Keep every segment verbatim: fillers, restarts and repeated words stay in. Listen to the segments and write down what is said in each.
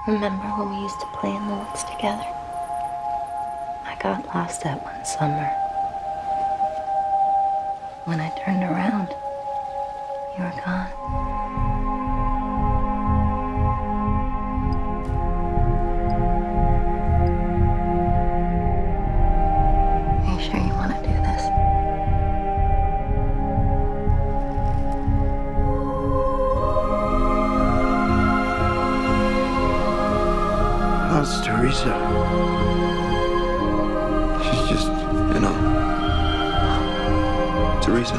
Remember when we used to play in the woods together? I got lost that one summer. When I turned around, you were gone. Are you sure you want to do this? How's Teresa? She's just, you know, Teresa.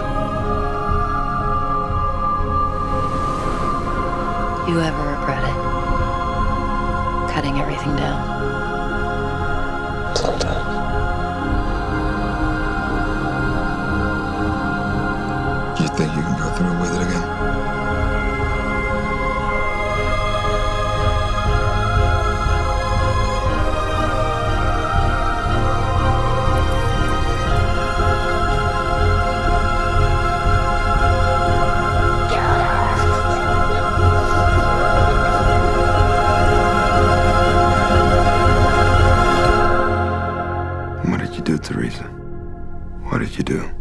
You ever regret it? Cutting everything down? Sometimes. You think you can go through with it again? What did you do, Teresa? What did you do?